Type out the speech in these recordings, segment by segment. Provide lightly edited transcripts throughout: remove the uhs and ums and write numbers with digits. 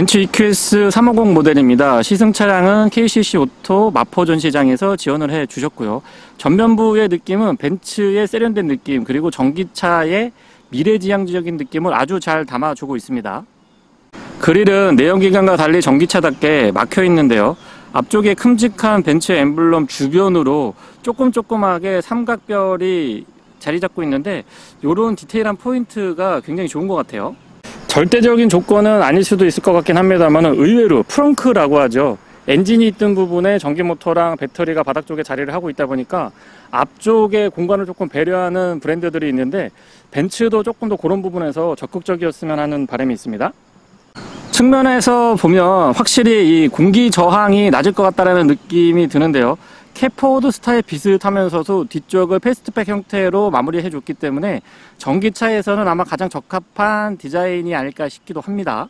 벤츠 EQS 350 모델입니다. 시승 차량은 KCC 오토 마포 전시장에서 지원을 해 주셨고요. 전면부의 느낌은 벤츠의 세련된 느낌, 그리고 전기차의 미래지향적인 느낌을 아주 잘 담아주고 있습니다. 그릴은 내연기관과 달리 전기차답게 막혀 있는데요. 앞쪽에 큼직한 벤츠 엠블럼 주변으로 조금조금하게 삼각별이 자리 잡고 있는데, 이런 디테일한 포인트가 굉장히 좋은 것 같아요. 절대적인 조건은 아닐 수도 있을 것 같긴 합니다만, 의외로 프렁크라고 하죠. 엔진이 있던 부분에 전기모터랑 배터리가 바닥 쪽에 자리를 하고 있다 보니까 앞쪽에 공간을 조금 배려하는 브랜드들이 있는데, 벤츠도 조금 더 그런 부분에서 적극적이었으면 하는 바람이 있습니다. 측면에서 보면 확실히 이 공기 저항이 낮을 것 같다는 느낌이 드는데요. 캡포드 스타일 비슷하면서도 뒤쪽을 패스트백 형태로 마무리해 줬기 때문에 전기차에서는 아마 가장 적합한 디자인이 아닐까 싶기도 합니다.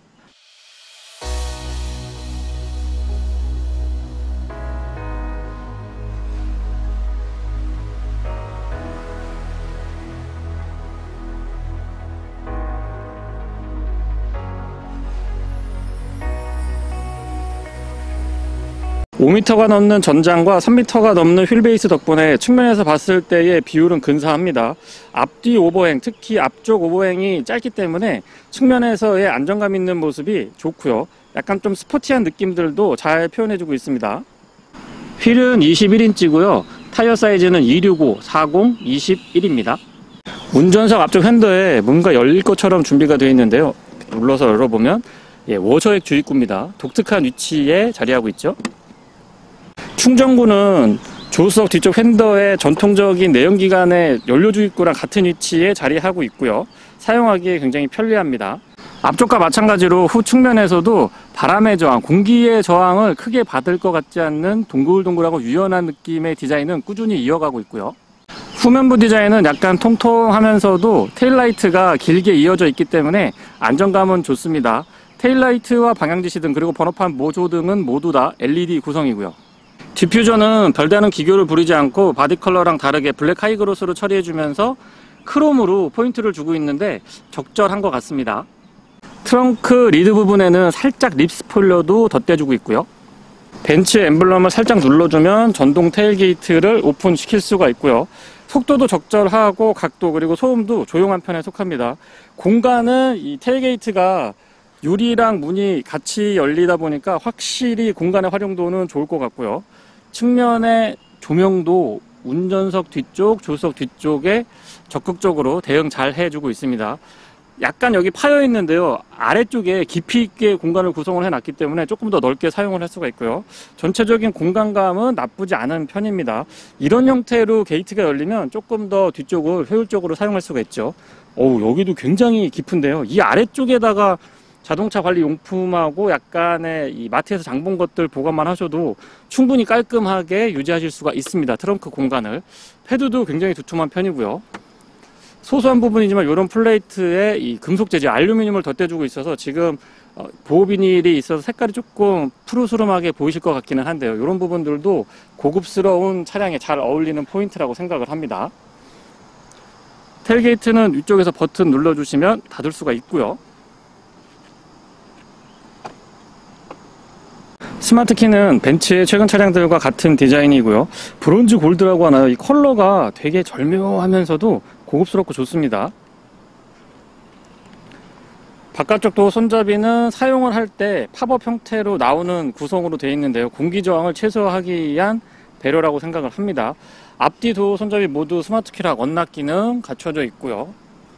5m가 넘는 전장과 3m가 넘는 휠베이스 덕분에 측면에서 봤을 때의 비율은 근사합니다. 앞뒤 오버행, 특히 앞쪽 오버행이 짧기 때문에 측면에서의 안정감 있는 모습이 좋고요. 약간 좀 스포티한 느낌들도 잘 표현해주고 있습니다. 휠은 21인치고요. 타이어 사이즈는 265, 40, 21입니다. 운전석 앞쪽 핸더에 뭔가 열릴 것처럼 준비가 되어 있는데요. 눌러서 열어보면 워셔액 주입구입니다. 독특한 위치에 자리하고 있죠. 충전구는 조수석 뒤쪽 핸더의 전통적인 내연기관의 연료 주입구랑 같은 위치에 자리하고 있고요. 사용하기에 굉장히 편리합니다. 앞쪽과 마찬가지로 후 측면에서도 바람의 저항, 공기의 저항을 크게 받을 것 같지 않는 동글동글하고 유연한 느낌의 디자인은 꾸준히 이어가고 있고요. 후면부 디자인은 약간 통통하면서도 테일라이트가 길게 이어져 있기 때문에 안정감은 좋습니다. 테일라이트와 방향지시 등 그리고 번호판 모조 등은 모두 다 LED 구성이고요. 디퓨저는 별다른 기교를 부리지 않고 바디 컬러랑 다르게 블랙 하이그로스로 처리해주면서 크롬으로 포인트를 주고 있는데 적절한 것 같습니다. 트렁크 리드 부분에는 살짝 립 스포일러도 덧대주고 있고요. 벤츠 엠블럼을 살짝 눌러주면 전동 테일게이트를 오픈시킬 수가 있고요. 속도도 적절하고 각도 그리고 소음도 조용한 편에 속합니다. 공간은 이 테일게이트가 유리랑 문이 같이 열리다 보니까 확실히 공간의 활용도는 좋을 것 같고요. 측면의 조명도 운전석 뒤쪽, 조수석 뒤쪽에 적극적으로 대응 잘 해주고 있습니다. 약간 여기 파여 있는데요. 아래쪽에 깊이 있게 공간을 구성을 해놨기 때문에 조금 더 넓게 사용을 할 수가 있고요. 전체적인 공간감은 나쁘지 않은 편입니다. 이런 형태로 게이트가 열리면 조금 더 뒤쪽을 효율적으로 사용할 수가 있죠. 여기도 굉장히 깊은데요. 이 아래쪽에다가 자동차 관리 용품하고 약간의 이 마트에서 장 본 것들 보관만 하셔도 충분히 깔끔하게 유지하실 수가 있습니다. 트렁크 공간을. 패드도 굉장히 두툼한 편이고요. 소소한 부분이지만 이런 플레이트에 이 금속 재질 알루미늄을 덧대주고 있어서 지금 보호 비닐이 있어서 색깔이 조금 푸르스름하게 보이실 것 같기는 한데요. 이런 부분들도 고급스러운 차량에 잘 어울리는 포인트라고 생각을 합니다. 텔게이트는 위쪽에서 버튼 눌러주시면 닫을 수가 있고요. 스마트키는 벤츠의 최근 차량들과 같은 디자인이고요. 브론즈 골드라고 하나요? 이 컬러가 되게 절묘하면서도 고급스럽고 좋습니다. 바깥쪽도 손잡이는 사용을 할 때 팝업 형태로 나오는 구성으로 되어 있는데요. 공기 저항을 최소화하기 위한 배려라고 생각을 합니다. 앞뒤 도어 손잡이 모두 스마트키랑 언락 기능 갖춰져 있고요.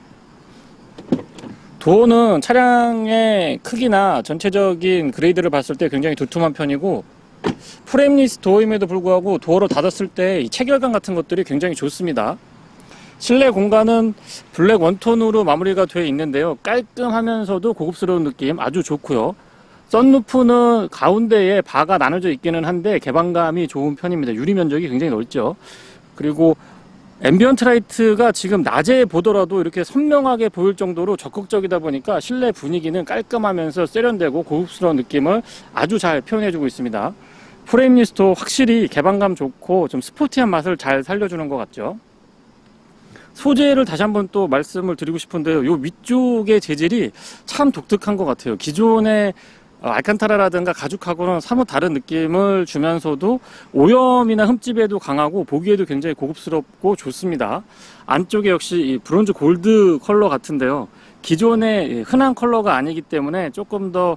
도어는 차량의 크기나 전체적인 그레이드를 봤을 때 굉장히 두툼한 편이고, 프레임리스 도어임에도 불구하고 도어를 닫았을 때 이 체결감 같은 것들이 굉장히 좋습니다. 실내 공간은 블랙 원톤으로 마무리가 되어 있는데요. 깔끔하면서도 고급스러운 느낌 아주 좋고요. 썬루프는 가운데에 바가 나눠져 있기는 한데 개방감이 좋은 편입니다. 유리 면적이 굉장히 넓죠. 그리고 앰비언트 라이트가 지금 낮에 보더라도 이렇게 선명하게 보일 정도로 적극적이다 보니까 실내 분위기는 깔끔하면서 세련되고 고급스러운 느낌을 아주 잘 표현해주고 있습니다. 프레임리스도 확실히 개방감 좋고 좀 스포티한 맛을 잘 살려주는 것 같죠. 소재를 다시 한번 또 말씀을 드리고 싶은데요. 요 위쪽의 재질이 참 독특한 것 같아요. 기존의 알칸타라라든가 가죽하고는 사뭇 다른 느낌을 주면서도 오염이나 흠집에도 강하고 보기에도 굉장히 고급스럽고 좋습니다. 안쪽에 역시 이 브론즈 골드 컬러 같은데요. 기존의 흔한 컬러가 아니기 때문에 조금 더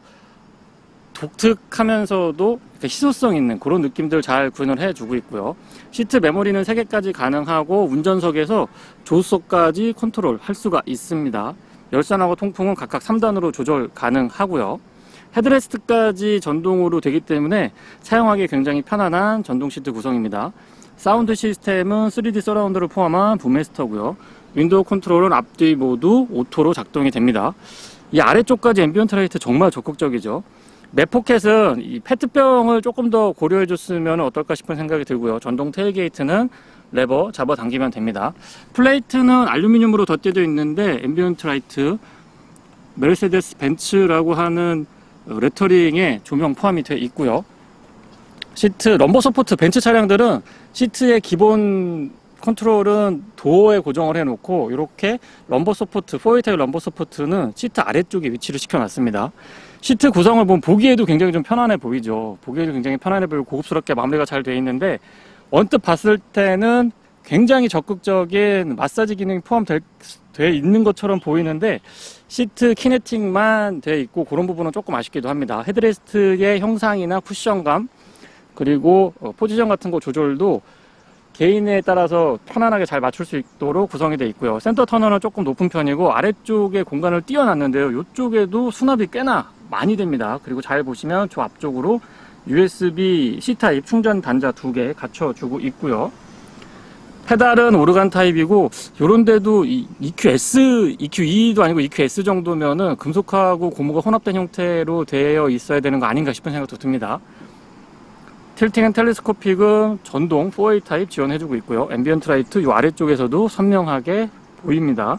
독특하면서도 희소성 있는 그런 느낌들 잘 구현을 해주고 있고요. 시트 메모리는 3개까지 가능하고 운전석에서 조수석까지 컨트롤 할 수가 있습니다. 열선하고 통풍은 각각 3단으로 조절 가능하고요. 헤드레스트까지 전동으로 되기 때문에 사용하기 굉장히 편안한 전동 시트 구성입니다. 사운드 시스템은 3D 서라운드를 포함한 붐메스터고요. 윈도우 컨트롤은 앞뒤 모두 오토로 작동이 됩니다. 이 아래쪽까지 앰비언트 라이트 정말 적극적이죠. 맵포켓은 이 페트병을 조금 더 고려해 줬으면 어떨까 싶은 생각이 들고요. 전동 테일게이트는 레버 잡아 당기면 됩니다. 플레이트는 알루미늄으로 덧대져 있는데 앰비언트 라이트, 메르세데스 벤츠라고 하는 레터링에 조명 포함이 되어 있고요. 시트 럼버 서포트 벤츠 차량들은 시트의 기본 컨트롤은 도어에 고정을 해놓고 이렇게 럼버 서포트, 4웨이 타입 럼버 서포트는 시트 아래쪽에 위치를 시켜놨습니다. 시트 구성을 보면 보기에도 굉장히 좀 편안해 보이죠. 보기에도 굉장히 편안해 보이고 고급스럽게 마무리가 잘 되어 있는데 언뜻 봤을 때는 굉장히 적극적인 마사지 기능이 포함되어 있는 것처럼 보이는데 시트 키네틱만 되어 있고 그런 부분은 조금 아쉽기도 합니다. 헤드레스트의 형상이나 쿠션감 그리고 포지션 같은 거 조절도 개인에 따라서 편안하게 잘 맞출 수 있도록 구성이 되어 있고요. 센터 터널은 조금 높은 편이고 아래쪽에 공간을 띄워놨는데요. 이쪽에도 수납이 꽤나 많이 됩니다. 그리고 잘 보시면 저 앞쪽으로 USB C타입 충전 단자 2개 갖춰주고 있고요. 페달은 오르간 타입이고 요런데도 EQE도 아니고 EQS 정도면은 금속하고 고무가 혼합된 형태로 되어 있어야 되는 거 아닌가 싶은 생각도 듭니다. 틸팅 앤 텔레스코픽은 전동 4웨이 타입 지원해주고 있고요. 앰비언트 라이트 이 아래쪽에서도 선명하게 보입니다.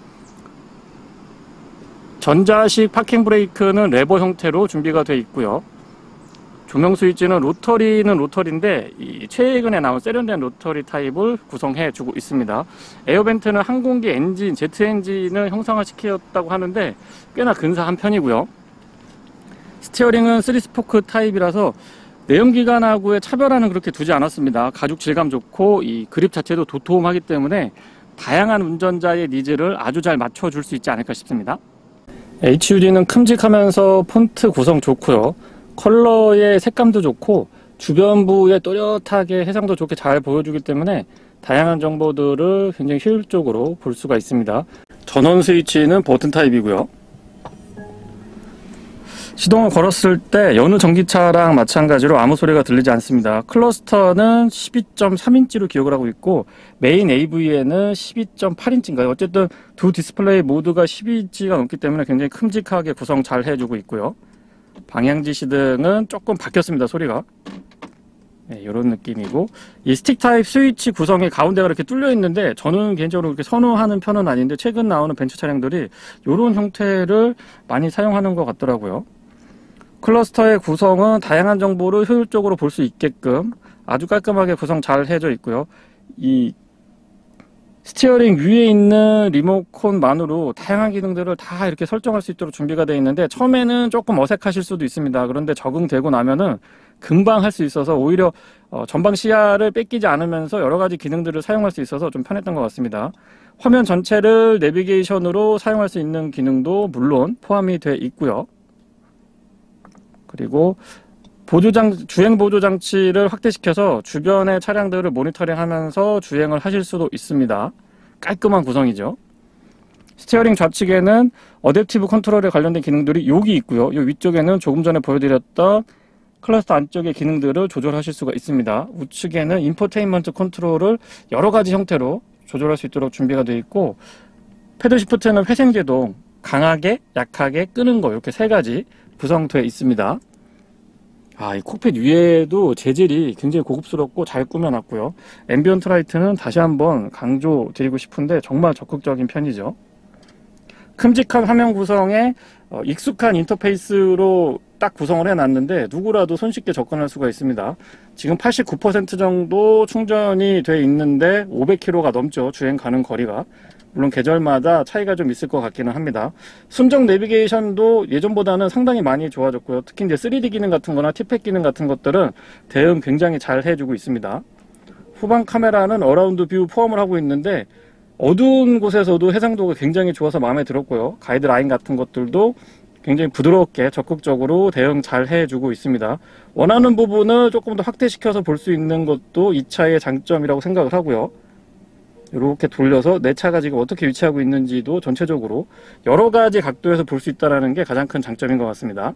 전자식 파킹 브레이크는 레버 형태로 준비가 되어 있고요. 조명 스위치는 로터리인데 최근에 나온 세련된 로터리 타입을 구성해주고 있습니다. 에어벤트는 항공기 엔진, 제트 엔진을 형상화시켰다고 하는데 꽤나 근사한 편이고요. 스티어링은 3스포크 타입이라서 내연기관하고의 차별화는 그렇게 두지 않았습니다. 가죽 질감 좋고 이 그립 자체도 도톰하기 때문에 다양한 운전자의 니즈를 아주 잘 맞춰줄 수 있지 않을까 싶습니다. HUD는 큼직하면서 폰트 구성 좋고요. 컬러의 색감도 좋고 주변부에 또렷하게 해상도 좋게 잘 보여주기 때문에 다양한 정보들을 굉장히 효율적으로 볼 수가 있습니다. 전원 스위치는 버튼 타입이고요. 시동을 걸었을 때 여느 전기차랑 마찬가지로 아무 소리가 들리지 않습니다. 클러스터는 12.3인치로 기억을 하고 있고 메인 AV에는 12.8인치인가요? 어쨌든 두 디스플레이 모두가 12인치가 넘기 때문에 굉장히 큼직하게 구성 잘 해주고 있고요. 방향지시 등은 조금 바뀌었습니다. 소리가. 네, 이런 느낌이고 이 스틱 타입 스위치 구성이 가운데가 이렇게 뚫려 있는데 저는 개인적으로 그렇게 선호하는 편은 아닌데 최근 나오는 벤츠 차량들이 이런 형태를 많이 사용하는 것 같더라고요. 클러스터의 구성은 다양한 정보를 효율적으로 볼 수 있게끔 아주 깔끔하게 구성 잘 해져 있고요. 이 스티어링 위에 있는 리모컨만으로 다양한 기능들을 다 이렇게 설정할 수 있도록 준비가 되어 있는데 처음에는 조금 어색하실 수도 있습니다. 그런데 적응되고 나면은 금방 할 수 있어서 오히려 전방 시야를 뺏기지 않으면서 여러 가지 기능들을 사용할 수 있어서 좀 편했던 것 같습니다. 화면 전체를 내비게이션으로 사용할 수 있는 기능도 물론 포함이 되어 있고요. 그리고 주행 보조 장치를 확대시켜서 주변의 차량들을 모니터링 하면서 주행을 하실 수도 있습니다. 깔끔한 구성이죠. 스티어링 좌측에는 어댑티브 컨트롤에 관련된 기능들이 여기 있고요. 이 위쪽에는 조금 전에 보여드렸던 클러스터 안쪽의 기능들을 조절하실 수가 있습니다. 우측에는 인포테인먼트 컨트롤을 여러 가지 형태로 조절할 수 있도록 준비가 되어 있고 패드 시프트는 회생제동, 강하게, 약하게 끄는 거 이렇게 3가지 구성되어 있습니다. 이 콕핏 위에도 재질이 굉장히 고급스럽고 잘 꾸며놨고요. 앰비언트 라이트는 다시 한번 강조드리고 싶은데 정말 적극적인 편이죠. 큼직한 화면 구성에 익숙한 인터페이스로 딱 구성을 해놨는데 누구라도 손쉽게 접근할 수가 있습니다. 지금 89% 정도 충전이 돼 있는데 500km가 넘죠. 주행 가능 거리가. 물론 계절마다 차이가 좀 있을 것 같기는 합니다. 순정 내비게이션도 예전보다는 상당히 많이 좋아졌고요. 특히 이제 3D 기능 같은 거나 티팩 기능 같은 것들은 대응 굉장히 잘 해주고 있습니다. 후방 카메라는 어라운드 뷰 포함을 하고 있는데 어두운 곳에서도 해상도가 굉장히 좋아서 마음에 들었고요. 가이드라인 같은 것들도 굉장히 부드럽게 적극적으로 대응 잘 해주고 있습니다. 원하는 부분을 조금 더 확대시켜서 볼 수 있는 것도 이 차의 장점이라고 생각을 하고요. 이렇게 돌려서 내 차가 지금 어떻게 위치하고 있는지도 전체적으로 여러 가지 각도에서 볼 수 있다는 게 가장 큰 장점인 것 같습니다.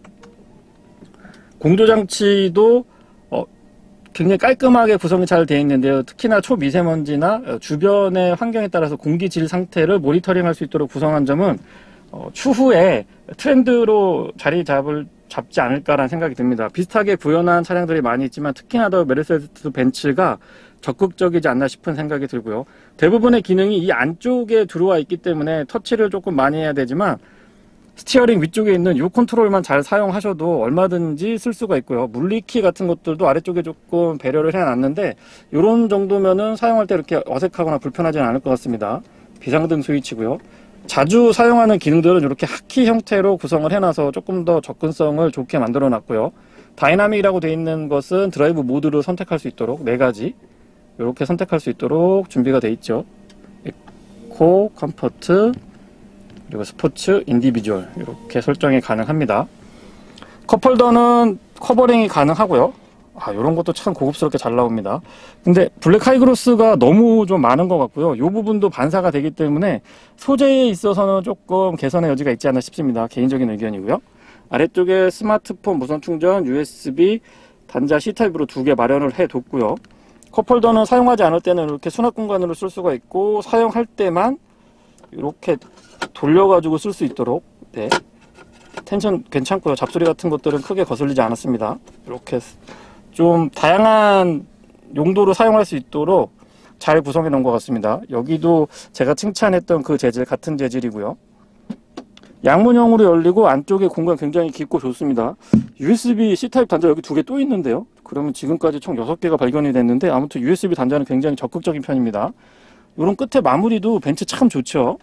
공조장치도 굉장히 깔끔하게 구성이 잘 되어 있는데요. 특히나 초미세먼지나 주변의 환경에 따라서 공기질 상태를 모니터링할 수 있도록 구성한 점은 추후에 트렌드로 자리 잡지 않을까라는 생각이 듭니다. 비슷하게 구현한 차량들이 많이 있지만 특히나 더 메르세데스 벤츠가 적극적이지 않나 싶은 생각이 들고요. 대부분의 기능이 이 안쪽에 들어와 있기 때문에 터치를 조금 많이 해야 되지만 스티어링 위쪽에 있는 이 컨트롤만 잘 사용하셔도 얼마든지 쓸 수가 있고요. 물리키 같은 것들도 아래쪽에 조금 배려를 해놨는데 이런 정도면은 사용할 때 이렇게 어색하거나 불편하지는 않을 것 같습니다. 비상등 스위치고요. 자주 사용하는 기능들은 이렇게 하키 형태로 구성을 해놔서 조금 더 접근성을 좋게 만들어 놨고요. 다이나믹이라고 되어 있는 것은 드라이브 모드를 선택할 수 있도록 4가지 이렇게 선택할 수 있도록 준비가 되어 있죠. 에코, 컴포트, 그리고 스포츠, 인디비주얼 이렇게 설정이 가능합니다. 컵홀더는 커버링이 가능하고요. 이런 것도 참 고급스럽게 잘 나옵니다. 근데 블랙 하이그로스가 너무 좀 많은 것 같고요. 이 부분도 반사가 되기 때문에 소재에 있어서는 조금 개선의 여지가 있지 않나 싶습니다. 개인적인 의견이고요. 아래쪽에 스마트폰 무선 충전, USB, 단자 C타입으로 2개 마련을 해뒀고요. 컵홀더는 사용하지 않을 때는 이렇게 수납 공간으로 쓸 수가 있고 사용할 때만 이렇게 돌려가지고 쓸 수 있도록 텐션 괜찮고요. 잡소리 같은 것들은 크게 거슬리지 않았습니다. 이렇게 좀 다양한 용도로 사용할 수 있도록 잘 구성해 놓은 것 같습니다. 여기도 제가 칭찬했던 그 재질 같은 재질이고요. 양문형으로 열리고 안쪽에 공간 굉장히 깊고 좋습니다. USB C타입 단자 여기 2개 또 있는데요. 그러면 지금까지 총 6개가 발견이 됐는데 아무튼 USB 단자는 굉장히 적극적인 편입니다. 이런 끝에 마무리도 벤츠 참 좋죠.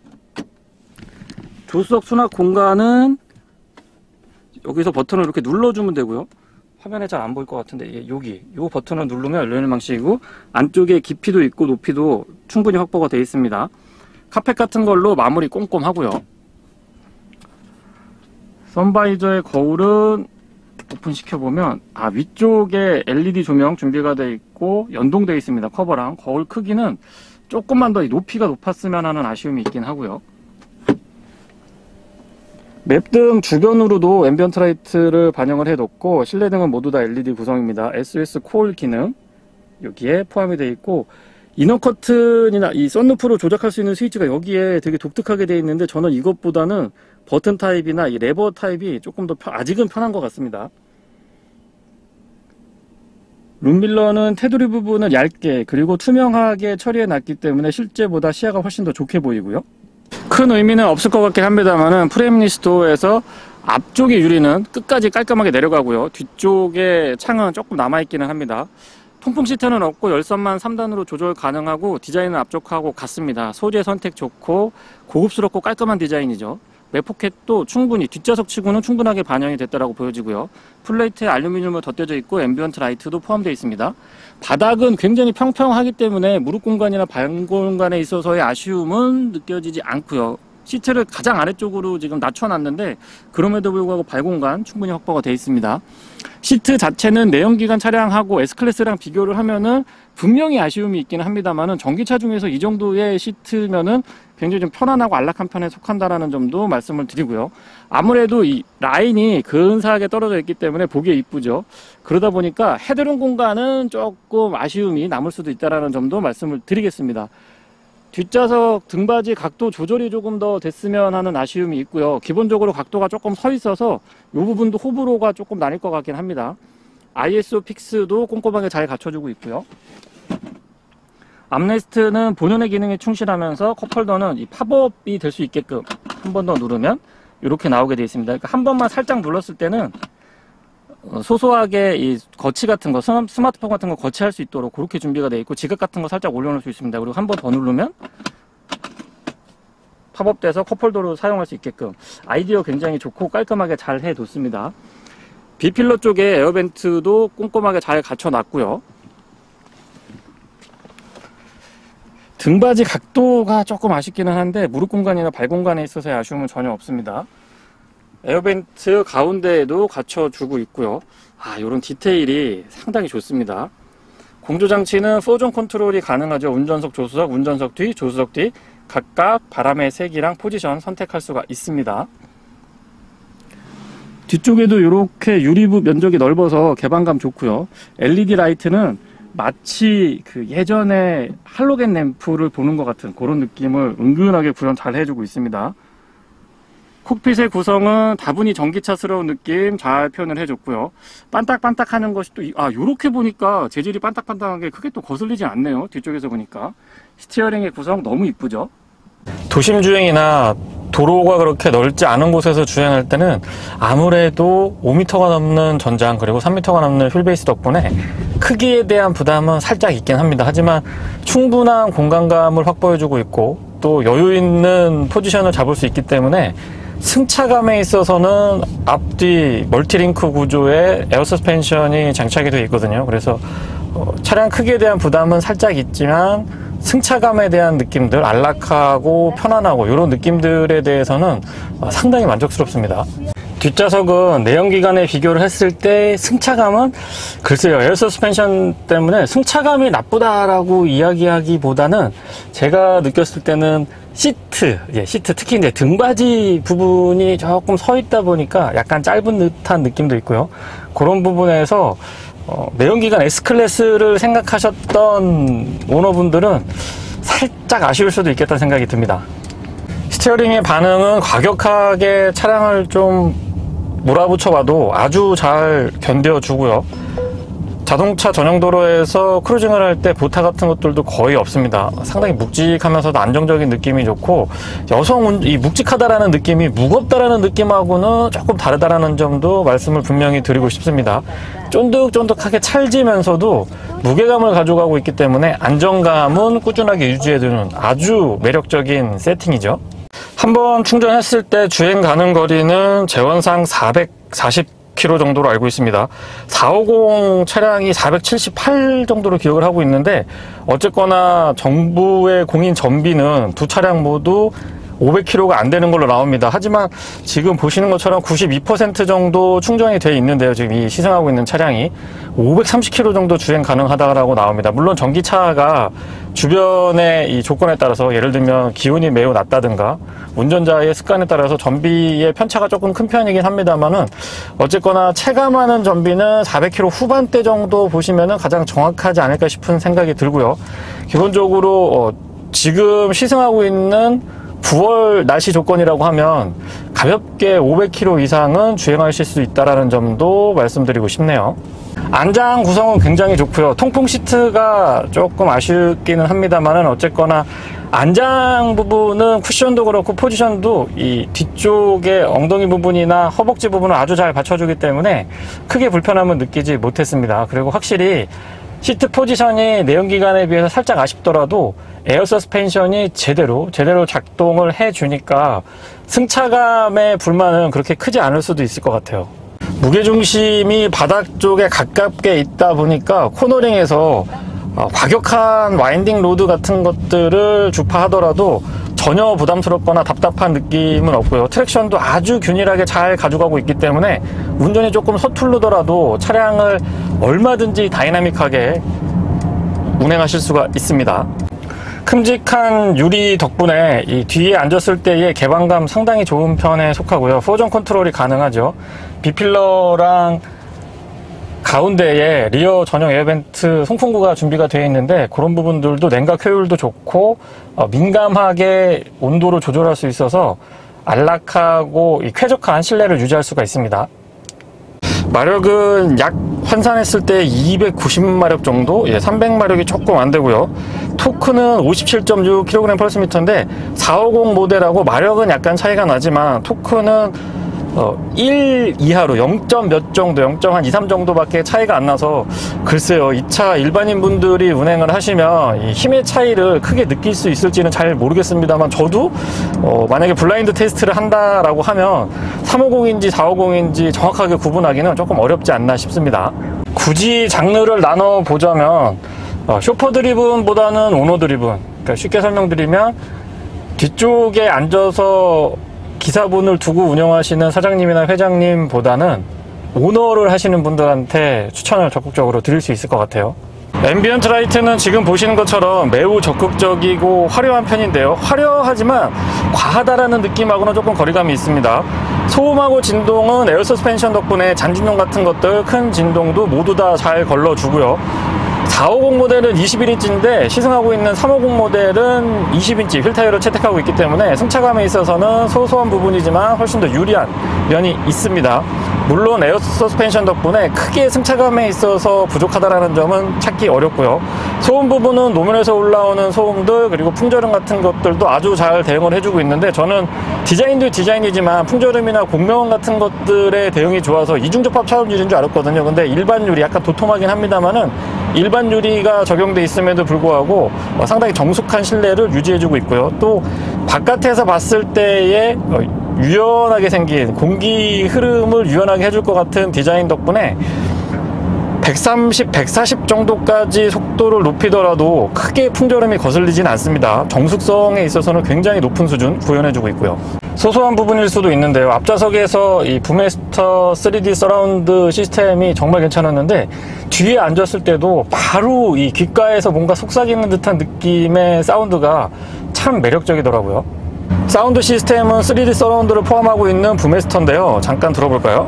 조수석 수납 공간은 여기서 버튼을 이렇게 눌러주면 되고요. 화면에 잘 안 보일 것 같은데 여기 이 버튼을 누르면 열리는 방식이고 안쪽에 깊이도 있고 높이도 충분히 확보가 되어 있습니다. 카펫 같은 걸로 마무리 꼼꼼하고요. 선바이저의 거울은 오픈시켜보면 위쪽에 LED 조명 준비가 되어 있고 연동되어 있습니다. 커버랑 거울 크기는 조금만 더 높이가 높았으면 하는 아쉬움이 있긴 하고요. 맵등 주변으로도 앰비언트 라이트를 반영을 해뒀고 실내등은 모두 다 LED 구성입니다. SOS 콜 기능 여기에 포함이 되어 있고 이너 커튼이나 이 썬루프로 조작할 수 있는 스위치가 여기에 되게 독특하게 되어 있는데 저는 이것보다는 버튼 타입이나 이 레버 타입이 조금 더 아직은 편한 것 같습니다. 룸밀러는 테두리 부분을 얇게 그리고 투명하게 처리해 놨기 때문에 실제보다 시야가 훨씬 더 좋게 보이고요. 큰 의미는 없을 것 같긴 합니다만 프레임리스트에서 앞쪽의 유리는 끝까지 깔끔하게 내려가고요. 뒤쪽에 창은 조금 남아있기는 합니다. 통풍 시트는 없고 열선만 3단으로 조절 가능하고 디자인은 앞쪽하고 같습니다. 소재 선택 좋고 고급스럽고 깔끔한 디자인이죠. 맥포켓도 충분히 뒷좌석 치고는 충분하게 반영이 됐다고 보여지고요. 플레이트에 알루미늄으로 덧대져 있고 앰비언트 라이트도 포함되어 있습니다. 바닥은 굉장히 평평하기 때문에 무릎 공간이나 발 공간에 있어서의 아쉬움은 느껴지지 않고요. 시트를 가장 아래쪽으로 지금 낮춰놨는데 그럼에도 불구하고 발 공간 충분히 확보가 되어 있습니다. 시트 자체는 내연기관 차량하고 S클래스랑 비교를 하면은 분명히 아쉬움이 있기는 합니다만은 전기차 중에서 이 정도의 시트면은 굉장히 좀 편안하고 안락한 편에 속한다라는 점도 말씀을 드리고요. 아무래도 이 라인이 근사하게 떨어져 있기 때문에 보기에 이쁘죠. 그러다 보니까 헤드룸 공간은 조금 아쉬움이 남을 수도 있다라는 점도 말씀을 드리겠습니다. 뒷좌석 등받이 각도 조절이 조금 더 됐으면 하는 아쉬움이 있고요. 기본적으로 각도가 조금 서 있어서 이 부분도 호불호가 조금 나뉠 것 같긴 합니다. ISO 픽스도 꼼꼼하게 잘 갖춰주고 있고요. 암레스트는 본연의 기능에 충실하면서 컵홀더는 이 팝업이 될 수 있게끔 한 번 더 누르면 이렇게 나오게 되어 있습니다. 그러니까 한 번만 살짝 눌렀을 때는 소소하게 이 거치 같은 거, 스마트폰 같은 거 거치할 수 있도록 그렇게 준비가 되어 있고, 지갑 같은 거 살짝 올려놓을 수 있습니다. 그리고 한 번 더 누르면 팝업돼서 컵홀더로 사용할 수 있게끔 아이디어 굉장히 좋고 깔끔하게 잘 해뒀습니다. B필러 쪽에 에어벤트도 꼼꼼하게 잘 갖춰놨고요. 등받이 각도가 조금 아쉽기는 한데 무릎 공간이나 발 공간에 있어서의 아쉬움은 전혀 없습니다. 에어벤트 가운데에도 갖춰주고 있고요. 이런 디테일이 상당히 좋습니다. 공조장치는 4존 컨트롤이 가능하죠. 운전석, 조수석, 운전석 뒤, 조수석 뒤 각각 바람의 색이랑 포지션 선택할 수가 있습니다. 뒤쪽에도 이렇게 유리부 면적이 넓어서 개방감 좋고요. LED 라이트는 마치 그 예전에 할로겐 램프를 보는 것 같은 그런 느낌을 은근하게 구현 잘 해주고 있습니다. 콕핏의 구성은 다분히 전기차스러운 느낌 잘 표현을 해줬고요. 반딱반딱하는 것이 또 요렇게 보니까 재질이 반딱반딱한 게 크게 또 거슬리지 않네요. 뒤쪽에서 보니까. 스티어링의 구성 너무 이쁘죠. 도심 주행이나 도로가 그렇게 넓지 않은 곳에서 주행할 때는 아무래도 5m가 넘는 전장 그리고 3m가 넘는 휠베이스 덕분에 크기에 대한 부담은 살짝 있긴 합니다. 하지만 충분한 공간감을 확보해주고 있고 또 여유 있는 포지션을 잡을 수 있기 때문에 승차감에 있어서는 앞뒤 멀티링크 구조의 에어 서스펜션이 장착이 되어 있거든요. 그래서 차량 크기에 대한 부담은 살짝 있지만 승차감에 대한 느낌들, 안락하고 편안하고 이런 느낌들에 대해서는 상당히 만족스럽습니다. 뒷좌석은 내연기관에 비교를 했을 때 승차감은 글쎄요, 에어 서스펜션 때문에 승차감이 나쁘다라고 이야기하기보다는 제가 느꼈을 때는 시트 특히 이제 등받이 부분이 조금 서 있다 보니까 약간 짧은 듯한 느낌도 있고요. 그런 부분에서 내연기관 S클래스를 생각하셨던 오너분들은 살짝 아쉬울 수도 있겠다는 생각이 듭니다. 스티어링의 반응은 과격하게 차량을 좀 몰아붙여봐도 아주 잘 견뎌주고요. 자동차 전용 도로에서 크루징을 할 때 보타 같은 것들도 거의 없습니다. 상당히 묵직하면서도 안정적인 느낌이 좋고, 이 묵직하다라는 느낌이 무겁다라는 느낌하고는 조금 다르다라는 점도 말씀을 분명히 드리고 싶습니다. 쫀득쫀득하게 찰지면서도 무게감을 가져가고 있기 때문에 안정감은 꾸준하게 유지해두는 아주 매력적인 세팅이죠. 한번 충전했을 때 주행 가능 거리는 재원상 440km 정도로 알고 있습니다. 450 차량이 478 정도로 기억을 하고 있는데, 어쨌거나 정부의 공인 전비는 두 차량 모두 500km가 안 되는 걸로 나옵니다. 하지만 지금 보시는 것처럼 92% 정도 충전이 되어 있는데요. 지금 이 시승하고 있는 차량이 530km 정도 주행 가능하다고 나옵니다. 물론 전기차가 주변의 이 조건에 따라서, 예를 들면 기온이 매우 낮다든가 운전자의 습관에 따라서 전비의 편차가 조금 큰 편이긴 합니다만은, 어쨌거나 체감하는 전비는 400km 후반대 정도 보시면은 가장 정확하지 않을까 싶은 생각이 들고요. 기본적으로 지금 시승하고 있는 9월 날씨 조건이라고 하면 가볍게 500km 이상은 주행하실 수 있다는 점도 말씀드리고 싶네요. 안장 구성은 굉장히 좋고요. 통풍 시트가 조금 아쉽기는 합니다만은, 어쨌거나 안장 부분은 쿠션도 그렇고 포지션도 이 뒤쪽에 엉덩이 부분이나 허벅지 부분을 아주 잘 받쳐주기 때문에 크게 불편함은 느끼지 못했습니다. 그리고 확실히 시트 포지션이 내연기관에 비해서 살짝 아쉽더라도 에어 서스펜션이 제대로 작동을 해주니까 승차감의 불만은 그렇게 크지 않을 수도 있을 것 같아요. 무게중심이 바닥 쪽에 가깝게 있다 보니까 코너링에서 과격한 와인딩 로드 같은 것들을 주파하더라도 전혀 부담스럽거나 답답한 느낌은 없고요. 트랙션도 아주 균일하게 잘 가져가고 있기 때문에 운전이 조금 서툴르더라도 차량을 얼마든지 다이나믹하게 운행하실 수가 있습니다. 큼직한 유리 덕분에 이 뒤에 앉았을 때의 개방감 상당히 좋은 편에 속하고요. 4존 컨트롤이 가능하죠. B필러랑 가운데에 리어 전용 에어벤트 송풍구가 준비가 되어 있는데, 그런 부분들도 냉각 효율도 좋고 민감하게 온도를 조절할 수 있어서 안락하고 쾌적한 실내를 유지할 수가 있습니다. 마력은 약 환산했을 때 290마력 정도, 300마력이 조금 안 되고요. 토크는 57.6kg/m인데 450 모델하고 마력은 약간 차이가 나지만 토크는 1 이하로 0. 몇 정도, 0.23 정도밖에 차이가 안 나서 글쎄요, 이 차 일반인 분들이 운행을 하시면 이 힘의 차이를 크게 느낄 수 있을지는 잘 모르겠습니다만, 저도 만약에 블라인드 테스트를 한다라고 하면 350인지 450인지 정확하게 구분하기는 조금 어렵지 않나 싶습니다. 굳이 장르를 나눠 보자면 쇼퍼 드리븐보다는 오너 드리븐, 그러니까 쉽게 설명드리면 뒤쪽에 앉아서 기사분을 두고 운영하시는 사장님이나 회장님보다는 오너를 하시는 분들한테 추천을 적극적으로 드릴 수 있을 것 같아요. 앰비언트 라이트는 지금 보시는 것처럼 매우 적극적이고 화려한 편인데요. 화려하지만 과하다라는 느낌하고는 조금 거리감이 있습니다. 소음하고 진동은 에어 서스펜션 덕분에 잔진동 같은 것들, 큰 진동도 모두 다 잘 걸러주고요. 450 모델은 21인치인데 시승하고 있는 350 모델은 20인치 휠 타이어를 채택하고 있기 때문에 승차감에 있어서는 소소한 부분이지만 훨씬 더 유리한 면이 있습니다. 물론 에어 서스펜션 덕분에 크게 승차감에 있어서 부족하다는 점은 찾기 어렵고요. 소음 부분은 노면에서 올라오는 소음들, 그리고 풍절음 같은 것들도 아주 잘 대응을 해주고 있는데, 저는 디자인도 디자인이지만 풍절음이나 공명음 같은 것들의 대응이 좋아서 이중접합 차음유리인 줄 알았거든요. 근데 일반 유리, 약간 도톰하긴 합니다만은 일반 유리가 적용돼 있음에도 불구하고 상당히 정숙한 실내를 유지해주고 있고요. 또 바깥에서 봤을 때의 유연하게 생긴 공기 흐름을 유연하게 해줄 것 같은 디자인 덕분에 130, 140 정도까지 속도를 높이더라도 크게 풍절음이 거슬리진 않습니다. 정숙성에 있어서는 굉장히 높은 수준 구현해주고 있고요. 소소한 부분일 수도 있는데요. 앞좌석에서 이 부메스터 3D 서라운드 시스템이 정말 괜찮았는데, 뒤에 앉았을 때도 바로 이 귓가에서 뭔가 속삭이는 듯한 느낌의 사운드가 참 매력적이더라고요. 사운드 시스템은 3D 서라운드를 포함하고 있는 부메스터인데요. 잠깐 들어볼까요?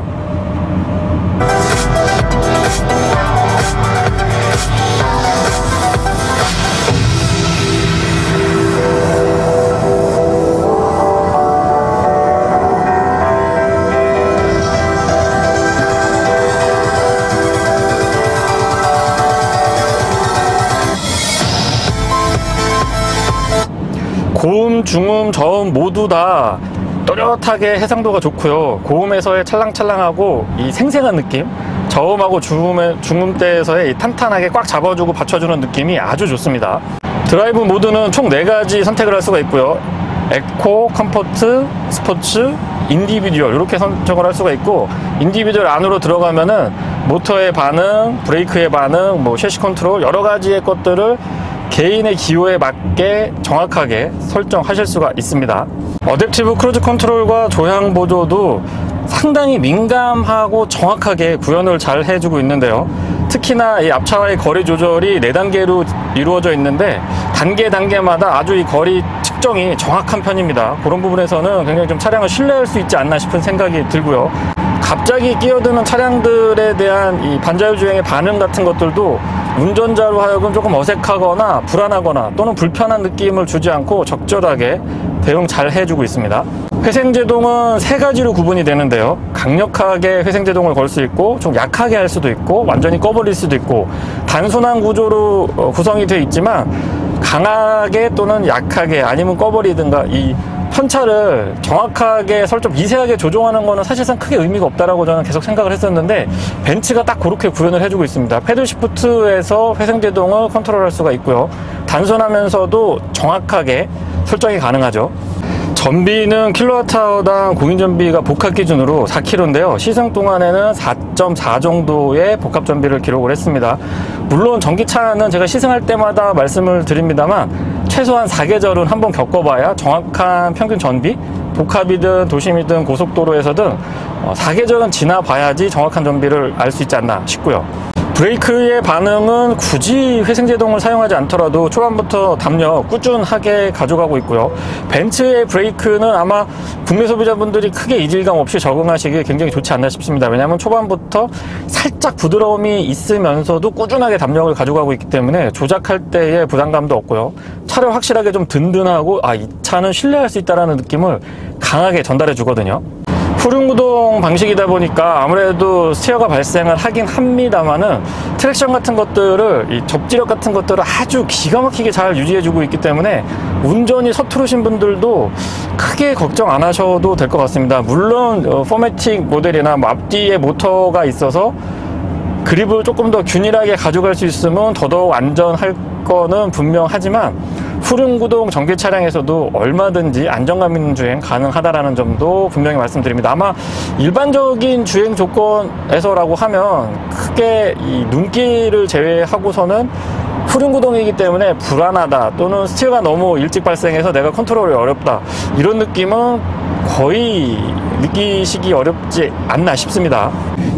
고음, 중음, 저음 모두 다 또렷하게 해상도가 좋고요. 고음에서의 찰랑찰랑하고 이 생생한 느낌, 저음하고 중음대에서의 이 탄탄하게 꽉 잡아주고 받쳐주는 느낌이 아주 좋습니다. 드라이브 모드는 총 4가지 선택을 할 수가 있고요. 에코, 컴포트, 스포츠, 인디비듀얼, 이렇게 선택을 할 수가 있고, 인디비듀얼 안으로 들어가면은 모터의 반응, 브레이크의 반응, 셰시 컨트롤, 여러 가지의 것들을 개인의 기호에 맞게 정확하게 설정하실 수가 있습니다. 어댑티브 크루즈 컨트롤과 조향 보조도 상당히 민감하고 정확하게 구현을 잘 해주고 있는데요. 특히나 이 앞차와의 거리 조절이 4단계로 이루어져 있는데, 단계마다 아주 이 거리 측정이 정확한 편입니다. 그런 부분에서는 굉장히 좀 차량을 신뢰할 수 있지 않나 싶은 생각이 들고요. 갑자기 끼어드는 차량들에 대한 이 반자율 주행의 반응 같은 것들도 운전자로 하여금 조금 어색하거나 불안하거나 또는 불편한 느낌을 주지 않고 적절하게 대응 잘 해주고 있습니다. 회생제동은 3가지로 구분이 되는데요. 강력하게 회생제동을 걸 수 있고, 좀 약하게 할 수도 있고, 완전히 꺼버릴 수도 있고, 단순한 구조로 구성이 되어 있지만 강하게 또는 약하게 아니면 꺼버리든가, 이 편차를 정확하게 미세하게 조종하는 거는 사실상 크게 의미가 없다라고 저는 계속 생각을 했었는데, 벤츠가 딱 그렇게 구현을 해주고 있습니다. 패들 시프트에서 회생제동을 컨트롤할 수가 있고요. 단순하면서도 정확하게 설정이 가능하죠. 전비는 킬로와트아워당 공인전비가 복합 기준으로 4kg인데요. 시승 동안에는 4.4 정도의 복합 전비를 기록을 했습니다. 물론 전기차는 제가 시승할 때마다 말씀을 드립니다만, 최소한 4계절은 한번 겪어봐야 정확한 평균 전비, 복합이든 도심이든 고속도로에서든 4계절은 지나봐야지 정확한 전비를 알 수 있지 않나 싶고요. 브레이크의 반응은 굳이 회생제동을 사용하지 않더라도 초반부터 담력 꾸준하게 가져가고 있고요. 벤츠의 브레이크는 아마 국내 소비자분들이 크게 이질감 없이 적응하시기 굉장히 좋지 않나 싶습니다. 왜냐하면 초반부터 살짝 부드러움이 있으면서도 꾸준하게 담력을 가져가고 있기 때문에 조작할 때의 부담감도 없고요. 차를 확실하게 좀 든든하고, 이 차는 신뢰할 수 있다는 느낌을 강하게 전달해 주거든요. 후륜구동 방식이다 보니까 아무래도 스티어가 발생을 하긴 합니다만은 트랙션 같은 것들을, 이 접지력 같은 것들을 아주 기가 막히게 잘 유지해주고 있기 때문에 운전이 서투르신 분들도 크게 걱정 안 하셔도 될 것 같습니다. 물론 포매틱 모델이나 뭐 앞뒤에 모터가 있어서 그립을 조금 더 균일하게 가져갈 수 있으면 더더욱 안전할 거는 분명하지만 후륜구동 전기 차량에서도 얼마든지 안정감 있는 주행 가능하다라는 점도 분명히 말씀드립니다. 아마 일반적인 주행 조건에서라고 하면 크게 이 눈길을 제외하고서는 후륜구동이기 때문에 불안하다, 또는 스티어가 너무 일찍 발생해서 내가 컨트롤이 어렵다, 이런 느낌은 거의 느끼시기 어렵지 않나 싶습니다.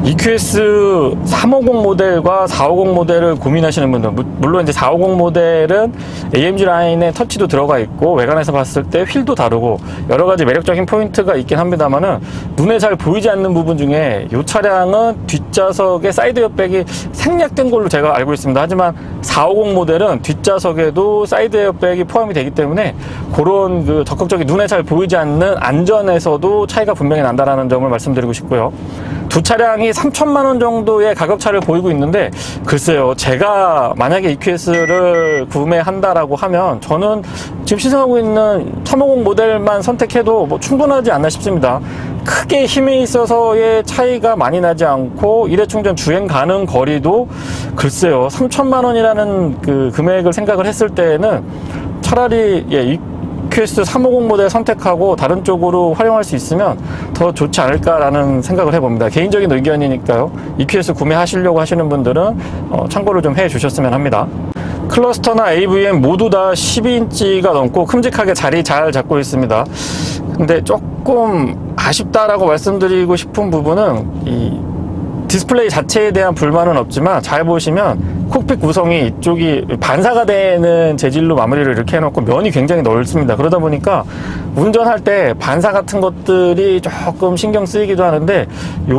EQS 350 모델과 450 모델을 고민하시는 분들, 물론 이제 450 모델은 AMG 라인에 터치도 들어가 있고 외관에서 봤을 때 휠도 다르고 여러 가지 매력적인 포인트가 있긴 합니다만은 눈에 잘 보이지 않는 부분 중에 이 차량은 뒷좌석에 사이드 에어백이 생략된 걸로 제가 알고 있습니다. 하지만 450 모델은 뒷좌석에도 사이드 에어백이 포함이 되기 때문에 그런 그 적극적인 눈에 잘 보이지 않는 안전에서도 차이가 분명히 난다라는 점을 말씀드리고 싶고요. 두 차량이 3천만 원 정도의 가격차를 보이고 있는데, 글쎄요, 제가 만약에 EQS를 구매한다라고 하면 저는 지금 시승하고 있는 350 모델만 선택해도 뭐 충분하지 않나 싶습니다. 크게 힘에 있어서의 차이가 많이 나지 않고 일회충전 주행 가능 거리도, 글쎄요, 3천만 원이라는 그 금액을 생각을 했을 때는 차라리 EQS 350 모델 선택하고 다른 쪽으로 활용할 수 있으면 더 좋지 않을까라는 생각을 해봅니다. 개인적인 의견이니까요. EQS 구매하시려고 하시는 분들은 참고를 좀 해주셨으면 합니다. 클러스터나 AVM 모두 다 12인치가 넘고 큼직하게 자리 잘 잡고 있습니다. 근데 조금 아쉽다라고 말씀드리고 싶은 부분은 이 디스플레이 자체에 대한 불만은 없지만, 잘 보시면 콕핏 구성이 이쪽이 반사가 되는 재질로 마무리를 이렇게 해놓고 면이 굉장히 넓습니다. 그러다 보니까 운전할 때 반사 같은 것들이 조금 신경 쓰이기도 하는데, 이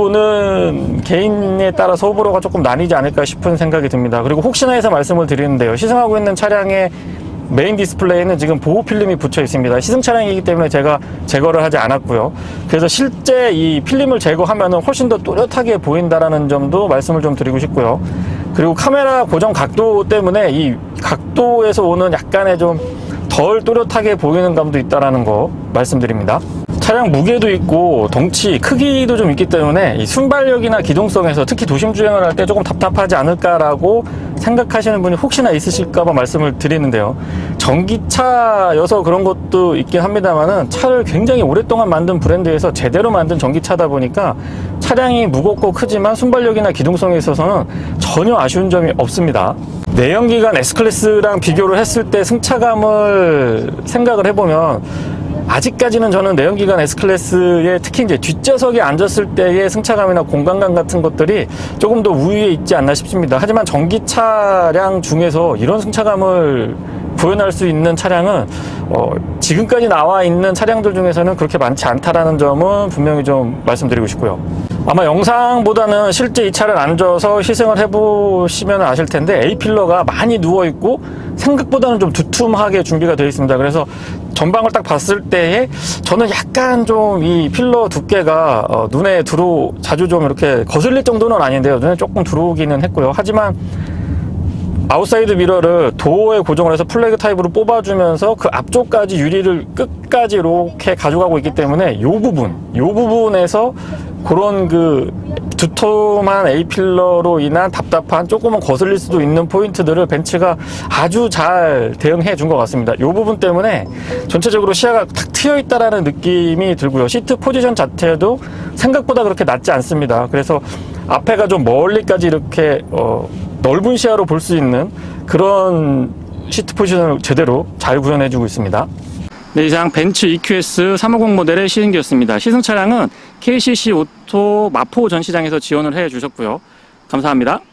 부분은 개인에 따라서 호불호가 조금 나뉘지 않을까 싶은 생각이 듭니다. 그리고 혹시나 해서 말씀을 드리는데요, 시승하고 있는 차량의 메인 디스플레이는 지금 보호 필름이 붙여 있습니다. 시승 차량이기 때문에 제가 제거를 하지 않았고요. 그래서 실제 이 필름을 제거하면 훨씬 더 또렷하게 보인다라는 점도 말씀을 좀 드리고 싶고요. 그리고 카메라 고정 각도 때문에 이 각도에서 오는 약간의 좀 덜 또렷하게 보이는 감도 있다라는 거 말씀드립니다. 차량 무게도 있고 덩치, 크기도 좀 있기 때문에 이 순발력이나 기동성에서 특히 도심 주행을 할 때 조금 답답하지 않을까라고 생각하시는 분이 혹시나 있으실까봐 말씀을 드리는데요. 전기차여서 그런 것도 있긴 합니다만은 차를 굉장히 오랫동안 만든 브랜드에서 제대로 만든 전기차다 보니까 차량이 무겁고 크지만 순발력이나 기동성에 있어서는 전혀 아쉬운 점이 없습니다. 내연기관 S클래스랑 비교를 했을 때 승차감을 생각을 해보면, 아직까지는 저는 내연기관 S클래스의 특히 이제 뒷좌석에 앉았을 때의 승차감이나 공간감 같은 것들이 조금 더 우위에 있지 않나 싶습니다. 하지만 전기 차량 중에서 이런 승차감을 구현할 수 있는 차량은 지금까지 나와 있는 차량들 중에서는 그렇게 많지 않다라는 점은 분명히 좀 말씀드리고 싶고요. 아마 영상보다는 실제 이 차를 앉아서 시승을 해보시면 아실 텐데, A필러가 많이 누워있고 생각보다는 좀 두툼하게 준비가 되어 있습니다. 그래서 전방을 딱 봤을 때에 저는 약간 좀 이 필러 두께가 눈에 자주 좀 이렇게 거슬릴 정도는 아닌데요, 눈에 조금 들어오기는 했고요. 하지만 아웃사이드 미러를 도어에 고정을 해서 플래그 타입으로 뽑아주면서 그 앞쪽까지 유리를 끝까지 이렇게 가져가고 있기 때문에 요 부분에서 그런 그 두툼한 A필러로 인한 답답한, 조금은 거슬릴 수도 있는 포인트들을 벤츠가 아주 잘 대응해 준 것 같습니다. 이 부분 때문에 전체적으로 시야가 탁 트여 있다라는 느낌이 들고요. 시트 포지션 자체도 생각보다 그렇게 낮지 않습니다. 그래서 앞에가 좀 멀리까지 이렇게 넓은 시야로 볼 수 있는 그런 시트 포지션을 제대로 잘 구현해 주고 있습니다. 네, 이상 벤츠 EQS 350 모델의 시승기였습니다. 시승 차량은 KCC 오토 마포 전시장에서 지원을 해 주셨고요. 감사합니다.